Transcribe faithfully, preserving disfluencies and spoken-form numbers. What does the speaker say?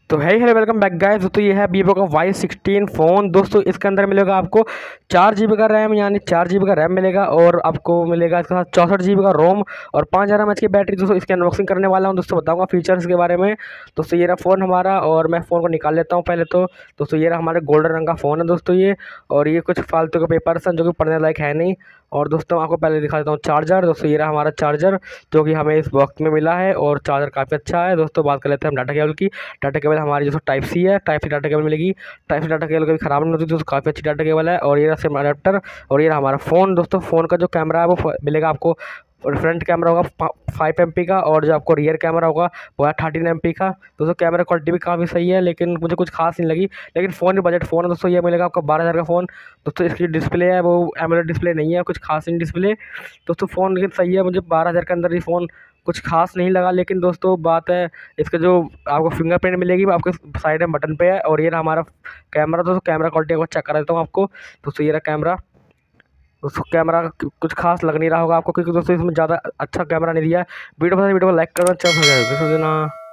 तो है hello welcome back guys. दोस्तों ये है वीवो का वाई सिक्सटीन फ़ोन। दोस्तों इसके अंदर मिलेगा आपको चार जी बी का रैम यानी चार जी बी का रैम मिलेगा और आपको मिलेगा इसके साथ चौंसठ जी बी का रोम और पाँच हज़ार एम एच की बैटरी। दोस्तों इसकी अनबॉक्सिंग करने वाला हूँ, दोस्तों बताऊँगा फीचर्स के बारे में। दोस्तों ये रहा फ़ोन हमारा और मैं फ़ोन को निकाल लेता हूँ पहले तो। दोस्तों ये रहा हमारे गोल्डन रंग का फ़ोन है दोस्तों ये, और ये कुछ फालतू के पेपर्स हैं जो कि पढ़ने लायक है नहीं। और दोस्तों आपको पहले दिखा देता हूँ चार्जर। दोस्तों ये रहा हमारा चार्जर जो कि हमें इस बॉक्स में मिला है और चार्जर काफ़ी अच्छा है। दोस्तों बात कर लेते हैं हम डाटा केबल की। डाटा केबल हमारी दोस्तों टाइप सी है, टाइप सी डाटा केबल मिलेगी। टाइप सी डाटा केबल कभी ख़राब नहीं होती दोस्तों, काफ़ी अच्छी डाटा केबल है। और ये रहा सिम अडेप्टर और ये रहा हमारा फ़ोन। दोस्तों फ़ोन का जो कैमरा है वो मिलेगा आपको, और फ्रंट कैमरा होगा फाइव एम पी का और जो आपको रियर कैमरा होगा वो है थर्टीन एम पी का। दोस्तों कैमरा क्वालिटी भी काफ़ी सही है लेकिन मुझे कुछ खास नहीं लगी। लेकिन फ़ोन भी बजट फ़ोन है दोस्तों, ये मिलेगा आपको बारह हज़ार का फ़ोन। दोस्तों इसकी डिस्प्ले है वो एमोलेड डिस्प्ले नहीं है, कुछ खास नहीं डिस्प्ले। दोस्तों फ़ोन लेकिन सही है, मुझे बारह हज़ार के अंदर ये फ़ोन कुछ खास नहीं लगा। लेकिन दोस्तों बात है इसका जो आपको फिंगरप्रिंट मिलेगी वो आपके साइड में बटन पे है। और ये रहा हमारा कैमरा। दोस्तों कैमरा क्वालिटी को चेक करा देता हूँ आपको। दोस्तों ये रहा कैमरा। दोस्तों कैमरा कुछ खास लग नहीं रहा होगा आपको क्योंकि दोस्तों इसमें ज़्यादा अच्छा कैमरा नहीं दिया है। वीडियो पसंद वीडियो को लाइक करना, चैनल सब्सक्राइब कर देना।